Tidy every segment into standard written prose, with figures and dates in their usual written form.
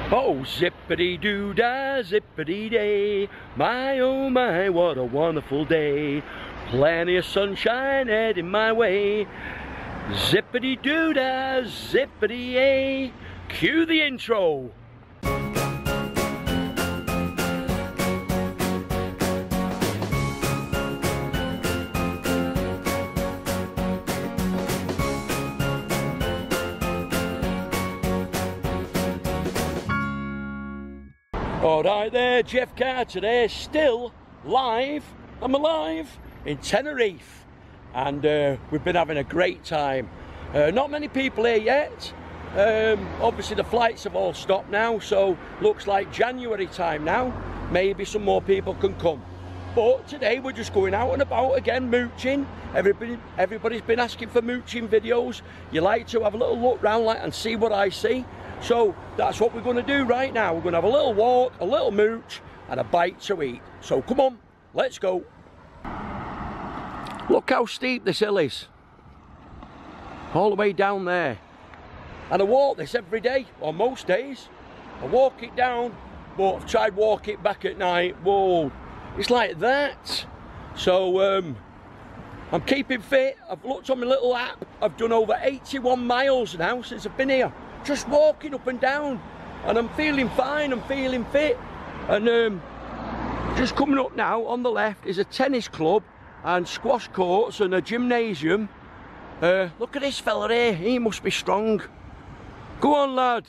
Oh, zippity-doo-dah, zippity-day, my oh my, what a wonderful day. Plenty of sunshine heading my way. Zippity-doo-dah, zippity-yay. Cue the intro. Alright there, Geoff Carter there, still live, I'm alive, in Tenerife, and we've been having a great time. Not many people here yet, obviously the flights have all stopped now, so looks like January time now, maybe some more people can come. But today we're just going out and about again, mooching. Everybody's been asking for mooching videos. You like to have a little look round and see what I see. So that's what we're going to do right now. We're going to have a little walk, a little mooch, and a bite to eat. So come on, let's go. Look how steep this hill is. All the way down there. And I walk this every day, or most days. I walk it down, but I've tried walk it back at night. Whoa, it's like that. So I'm keeping fit. I've looked on my little app. I've done over 81 miles now since I've been here. Just walking up and down, and I'm feeling fine, I'm feeling fit. And just coming up now on the left is a tennis club and squash courts and a gymnasium. Look at this fella here, he must be strong. Go on, lad.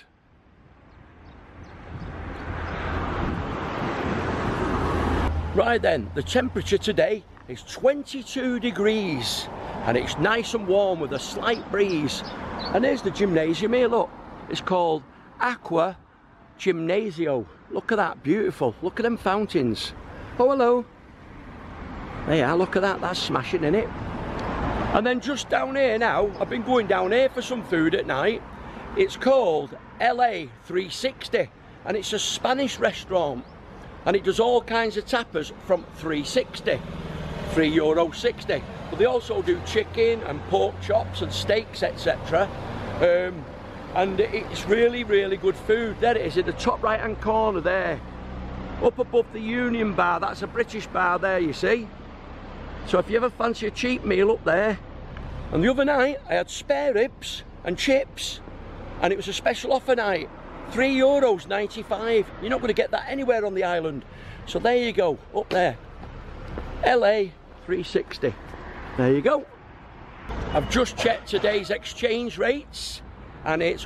Right then, the temperature today is 22 degrees and it's nice and warm with a slight breeze. And there's the gymnasium here, look. It's called Aqua Gymnasio. Look at that, beautiful. Look at them fountains. Oh, hello. There you are, look at that, that's smashing, isn't it? And then just down here now, I've been going down here for some food at night. It's called LA 360, and it's a Spanish restaurant. And it does all kinds of tapas from €3.60, €3.60. But they also do chicken and pork chops and steaks, etc. And it's really, really good food. There it is in the top right hand corner there. Up above the Union Bar, that's a British bar there, you see. So if you ever fancy a cheap meal up there. And the other night I had spare ribs and chips, and it was a special offer night. €3.95. You're not going to get that anywhere on the island. So there you go, up there. LA 360. There you go. I've just checked today's exchange rates, and it's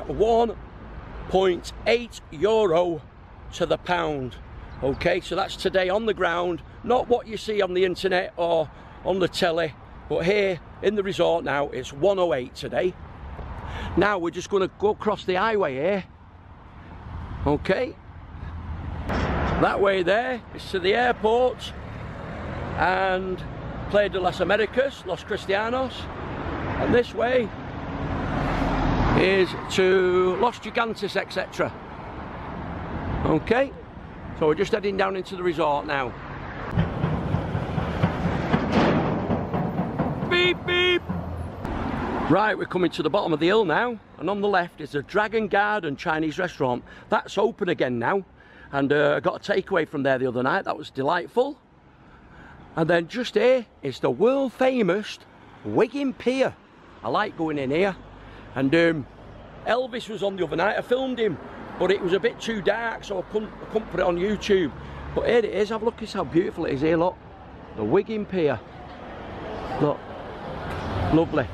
€1.8 to the pound. Okay, so that's today on the ground, not what you see on the internet or on the telly, but here in the resort now it's 108 today. Now we're just going to go across the highway here. Okay, that way there is to the airport and Playa de las Americas, Los Christianos, and this way is to Los Gigantes, etc. Okay, so we're just heading down into the resort now. Beep beep. Right, we're coming to the bottom of the hill now, and on the left is the Dragon Garden Chinese restaurant. That's open again now, and I got a takeaway from there the other night. That was delightful. And then just here is the world famous Wiggin Pier. I like going in here. And Elvis was on the other night. I filmed him, but it was a bit too dark, so I couldn't put it on YouTube. But here it is. Have a look at how beautiful it is here. Look, the Wiggin Pier. Look, lovely.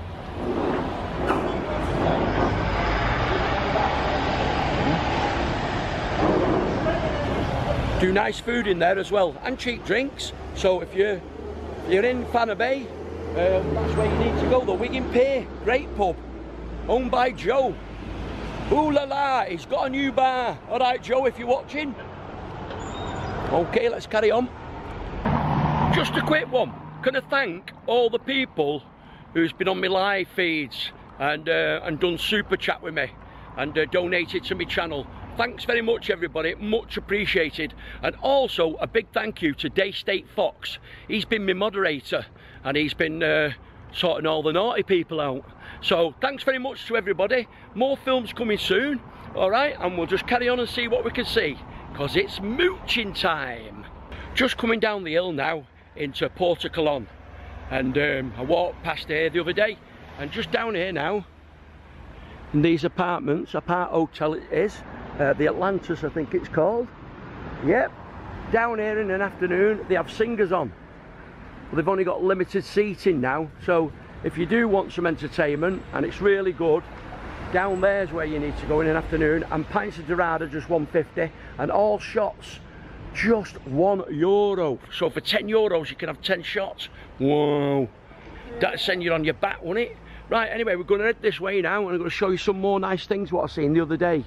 Do nice food in there as well, and cheap drinks. So if you're in Fanna Bay, that's where you need to go. The Wiggin Pier, great pub, owned by Joe. Ooh la la, he's got a new bar. All right, Joe, if you're watching. Okay, let's carry on. Just a quick one. Can I thank all the people who's been on my live feeds and done super chat with me and donated to my channel. Thanks very much, everybody, much appreciated. And also a big thank you to Daystate Fox. He's been my moderator and he's been sorting all the naughty people out. So thanks very much to everybody. More films coming soon. Alright, and we'll just carry on and see what we can see, because it's mooching time. Just coming down the hill now into Porto Colón, and I walked past here the other day, and just down here now in these apartments, apart hotel it is, the Atlantis I think it's called. Yep, down here in an afternoon they have singers on. Well, they've only got limited seating now, so if you do want some entertainment and it's really good, down there's where you need to go in an afternoon. And pints of Dorada just £1.50, and all shots just €1. So for €10 you can have 10 shots. Whoa, that'd send you on your back, wouldn't it? Right, anyway, we're going to head this way now, and I'm going to show you some more nice things what I seen the other day.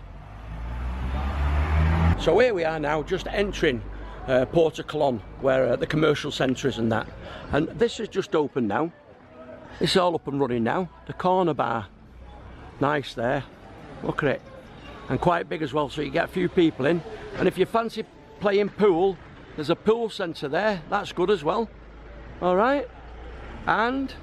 So here we are now, just entering Porto Colón, where the commercial centre is and that. And this is just open now. This is all up and running now. The corner bar, nice there. Look at it, and quite big as well, so you get a few people in. And if you fancy playing pool, there's a pool centre there. That's good as well. All right, and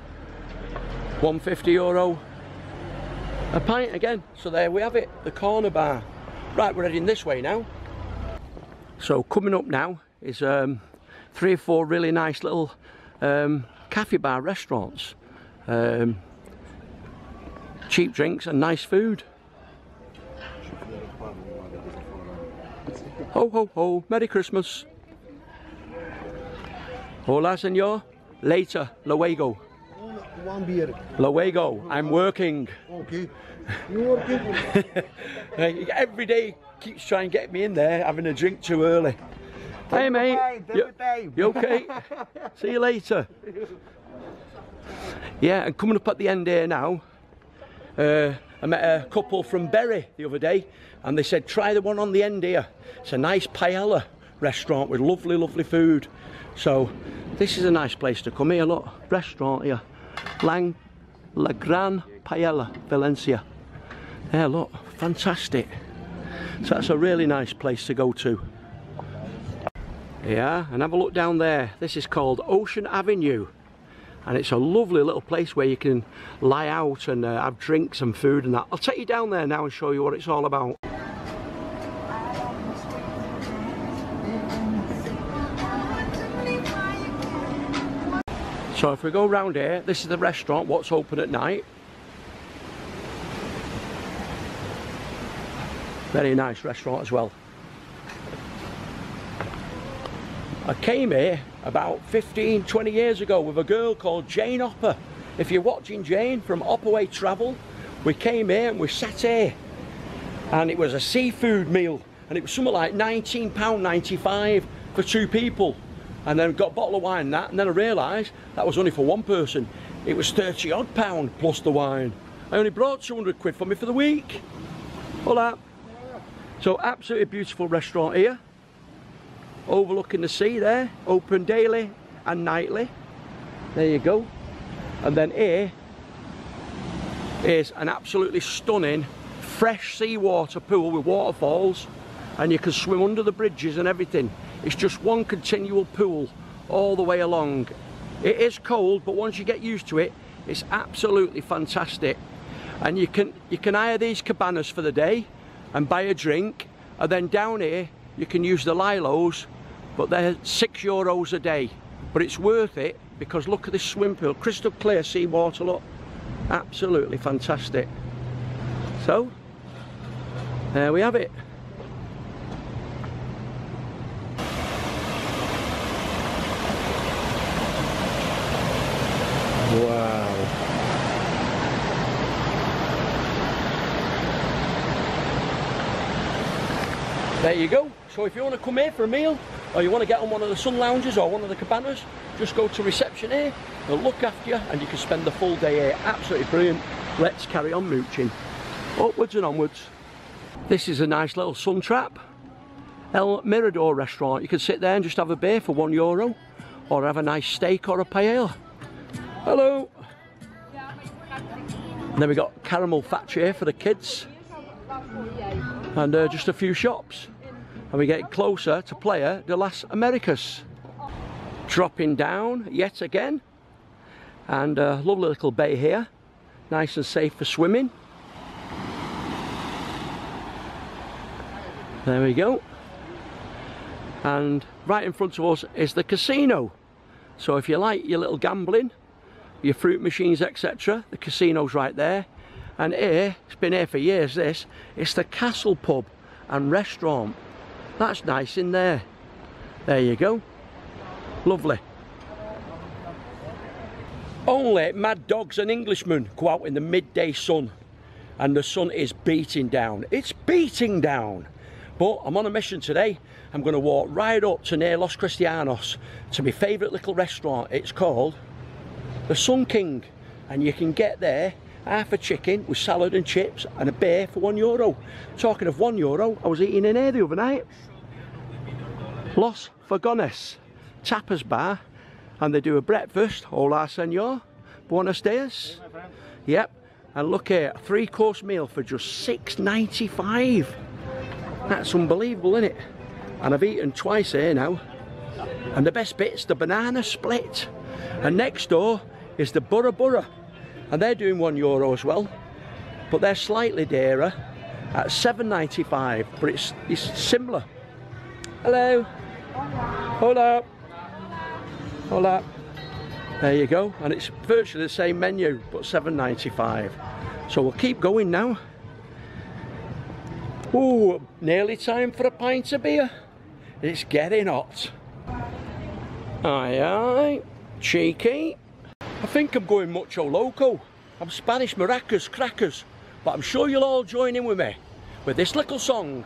€1.50 a pint again. So there we have it, the corner bar. Right, we're heading this way now. So coming up now is 3 or 4 really nice little cafe bar restaurants. Cheap drinks and nice food. Ho ho ho, Merry Christmas. Hola senor, later, luego. One beer. Luego, I'm working. Okay. You working? Every day keeps trying to get me in there having a drink too early. Hey mate, you okay? See you later. Yeah, and coming up at the end here now, I met a couple from Bury the other day, and they said try the one on the end here. It's a nice paella restaurant with lovely, lovely food. So this is a nice place to come here. Look, restaurant here, La Gran Paella, Valencia. Yeah, look, fantastic. So that's a really nice place to go to. Yeah, and have a look down there. This is called Ocean Avenue, and it's a lovely little place where you can lie out and have drinks and food and that. I'll take you down there now and show you what it's all about. So if we go round here, this is the restaurant, what's open at night. Very nice restaurant as well. I came here about 15-20 years ago with a girl called Jane Hopper. If you're watching Jane from Hopperway Travel, we came here and we sat here, and it was a seafood meal, and it was something like £19.95 for 2 people, and then got a bottle of wine and that, and then I realised that was only for 1 person. It was £30 odd plus the wine. I only brought 200 quid for me for the week. Hola. So absolutely beautiful restaurant here, overlooking the sea there, open daily and nightly. There you go. And then here is an absolutely stunning fresh seawater pool with waterfalls, and you can swim under the bridges and everything. It's just one continual pool all the way along. It is cold, but once you get used to it, it's absolutely fantastic. And you can hire these cabanas for the day and buy a drink, and then down here you can use the lilos, but they're €6 a day. But it's worth it, because look at this swimming pool, crystal clear seawater, look, absolutely fantastic. So there we have it. Wow. There you go. So if you want to come here for a meal, or you want to get on one of the sun lounges or one of the cabanas, just go to reception here, they'll look after you, and you can spend the full day here. Absolutely brilliant. Let's carry on mooching. Upwards and onwards. This is a nice little sun trap. El Mirador restaurant. You can sit there and just have a beer for €1, or have a nice steak or a paella. Hello. And then we got caramel factory here for the kids, and just a few shops, and we get closer to Playa de las Americas. Dropping down yet again, and a lovely little bay here, nice and safe for swimming. There we go. And right in front of us is the casino. So if you like your little gambling, your fruit machines, etc., the casino's right there. And here, it's been here for years, this, it's the Castle Pub and Restaurant. That's nice in there. There you go. Lovely. Only mad dogs and Englishmen go out in the midday sun, and the sun is beating down. It's beating down. But I'm on a mission today. I'm going to walk right up to near Los Christianos to my favourite little restaurant. It's called the Sun King, and you can get there half a chicken with salad and chips and a beer for €1. Talking of €1, I was eating in here the other night. Los Christianos tapas bar, and they do a breakfast. Hola señor, buenos dias. Yep, and look here, a 3-course meal for just $6.95. That's unbelievable, isn't it? And I've eaten twice here now. And the best bit's the banana split. And next door is the Burra Burra, and they're doing €1 as well, but they're slightly dearer at $7.95, but it's similar. Hello. Hola. Hola. There you go, and it's virtually the same menu, but $7.95. So we'll keep going now. Ooh, nearly time for a pint of beer. It's getting hot. Aye, aye. Cheeky. I think I'm going mucho loco. I'm Spanish maracas crackers, but I'm sure you'll all join in with me with this little song.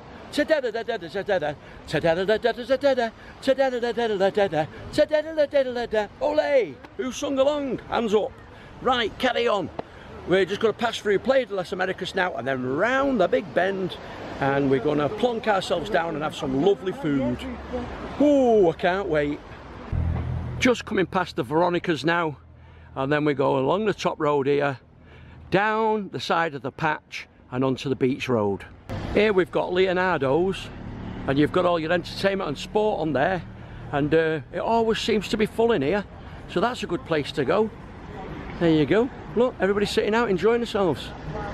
Ole! Who sung along? Hands up. Right, carry on. We're just going to pass through Playa de las Americas now, and then round the big bend, and we're going to plonk ourselves down and have some lovely food. Ooh, I can't wait. Just coming past the Veronicas now, and then we go along the top road here, down the side of the patch and onto the beach road. Here we've got Leonardo's, and you've got all your entertainment and sport on there, and it always seems to be full in here, so that's a good place to go. There you go. Look, everybody's sitting out enjoying themselves.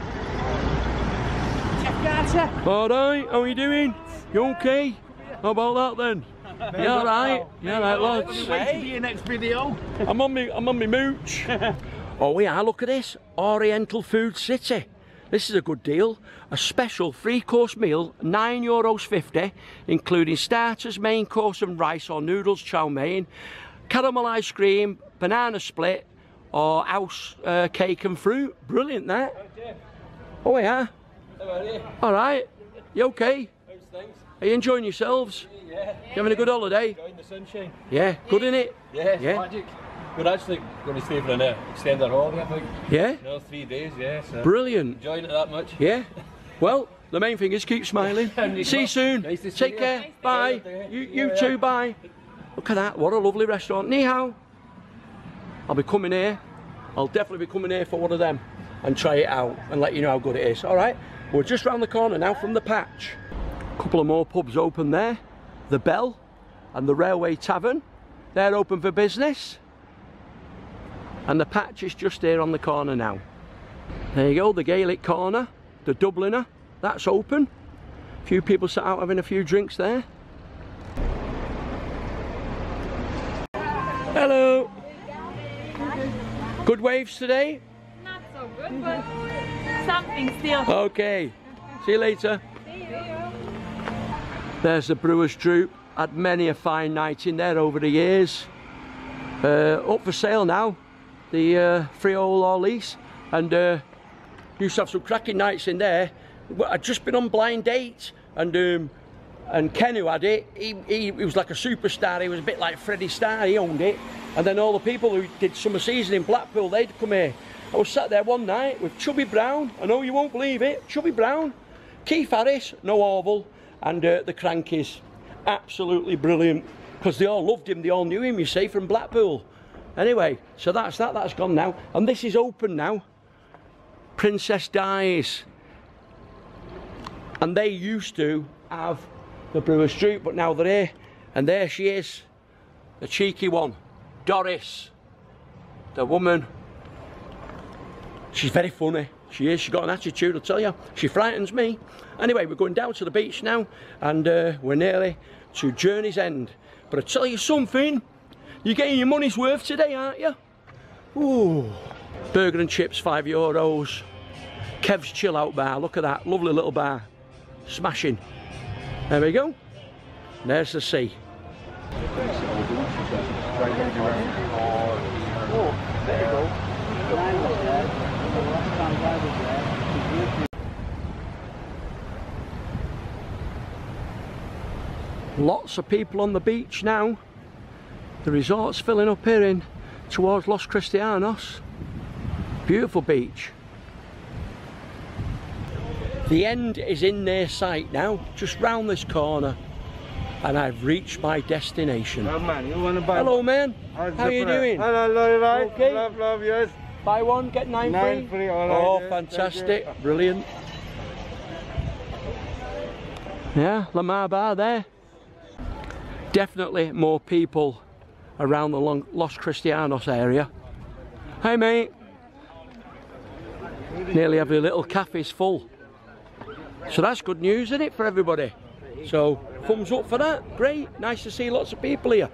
Alright, how are you doing? You okay? How about that then? You alright? You alright, lads? Wait to be your next video. I'm on me mooch. Oh yeah, look at this. Oriental Food City. This is a good deal. A special 3-course meal, €9.50, including starters, main course and rice or noodles, chow mein, caramel ice cream, banana split, or house cake and fruit. Brilliant that. Oh yeah. How are you? Alright. You okay? How's things? Are you enjoying yourselves? Yeah. You having a good holiday? Enjoying the sunshine? Yeah, good in it? Yeah, it's Yeah. magic. We're actually going to stay for an extended holiday, I think. Yeah? Another 3 days, yeah. So Brilliant. enjoying it that much. Yeah. Well, the main thing is keep smiling. See you soon. Nice to see Take you. care. Nice to Bye. see you. You too. Bye. Look at that. What a lovely restaurant. Ni hao. I'll be coming here. I'll definitely be coming here for one of them and try it out and let you know how good it is. All right. We're just round the corner now from the patch. A couple of more pubs open there. The Bell and the Railway Tavern. They're open for business. And the patch is just here on the corner now. There you go, the Gaelic corner, the Dubliner, that's open. A few people sat out having a few drinks there. Hello. Good waves today? Not so good, but something still. Okay, see you later. See you. There's the Brewers Droop. Had many a fine night in there over the years. Up for sale now, the freehold or lease, and used to have some cracking nights in there. I'd just been on blind date, and Ken, who had it, he was like a superstar. He was a bit like Freddie Starr. He owned it, and then all the people who did summer season in Blackpool, they'd come here. I was sat there one night with Chubby Brown. I know you won't believe it, Chubby Brown, Keith Harris, no Orville, and the Crankies. Absolutely brilliant, because they all loved him. They all knew him, you see, from Blackpool. Anyway, so that's gone now, and this is open now. Princess Dies, and they used to have the Brewers Droop, but now they're here, and there she is, the cheeky one, Doris, the woman. She's very funny, She is, she's got an attitude, I'll tell you. She frightens me. Anyway, we're going down to the beach now, and we're nearly to journey's end. But I tell you something, you're getting your money's worth today, aren't you? Ooh, burger and chips, €5. Kev's Chill Out Bar, look at that, lovely little bar. Smashing. There we go. There's the sea. Lots of people on the beach now. The resort's filling up here in towards Los Christianos. Beautiful beach. The end is in their sight now, just round this corner, and I've reached my destination. Oh man, you want to buy? Hello man, how are you doing? Hello, right? Okay. Love, yes. Buy one, get 9 free? 9 free, all right. Oh, Yes, fantastic, brilliant. Yeah, Lamar Bar there. Definitely more people around the Los Christianos area. Hey mate. Nearly every little cafe's full. So that's good news, isn't it, for everybody? So, thumbs up for that. Great. Nice to see lots of people here.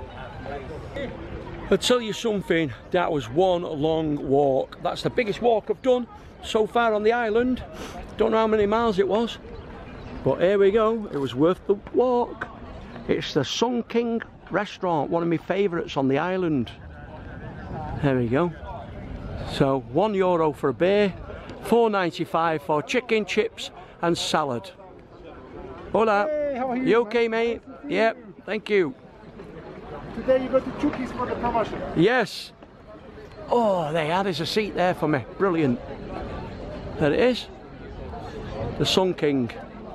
I'll tell you something, that was one long walk. That's the biggest walk I've done so far on the island. Don't know how many miles it was, but here we go. It was worth the walk. It's the Sun King restaurant, one of my favourites on the island. There we go. So €1 for a beer, $4.95 for chicken, chips and salad. Hola. Hey, how are you? You okay, mate? Yep, thank you. Today you got the chukis for the promotion. Yes. Oh, there's a seat there for me. Brilliant. There it is. The Sun King.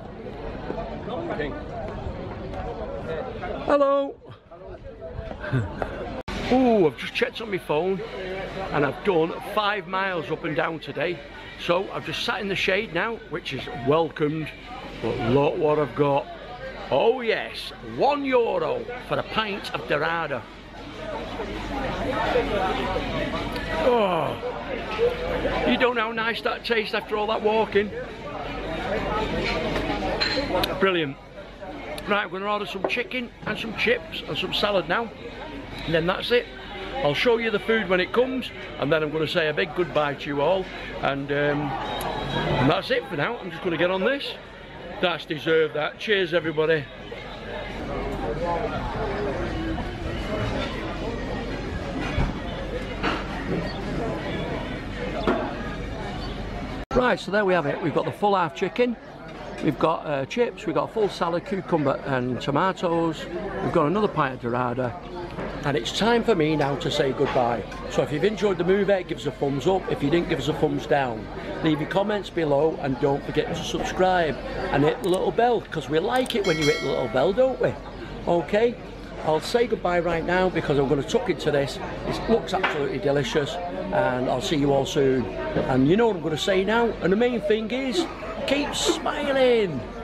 Hello. Oh, I've just checked on my phone and I've done 5 miles up and down today. So I've just sat in the shade now, which is welcomed. But look what I've got. Oh yes, €1 for a pint of Dorada. Oh, you don't know how nice that tastes after all that walking. Brilliant. Right, I'm going to order some chicken and some chips and some salad now. And then that's it. I'll show you the food when it comes, and then I'm going to say a big goodbye to you all. And that's it for now. I'm just going to get on this. That's deserved, that. Cheers, everybody. Right, so there we have it. We've got the full half chicken. We've got chips, we've got full salad, cucumber and tomatoes. We've got another pint of Dorada. And it's time for me now to say goodbye. So if you've enjoyed the movie, give us a thumbs up. If you didn't, give us a thumbs down. Leave your comments below and don't forget to subscribe and hit the little bell, because we like it when you hit the little bell, don't we? Okay, I'll say goodbye right now because I'm going to tuck into this. It looks absolutely delicious, and I'll see you all soon. And you know what I'm going to say now, and the main thing is, keep smiling.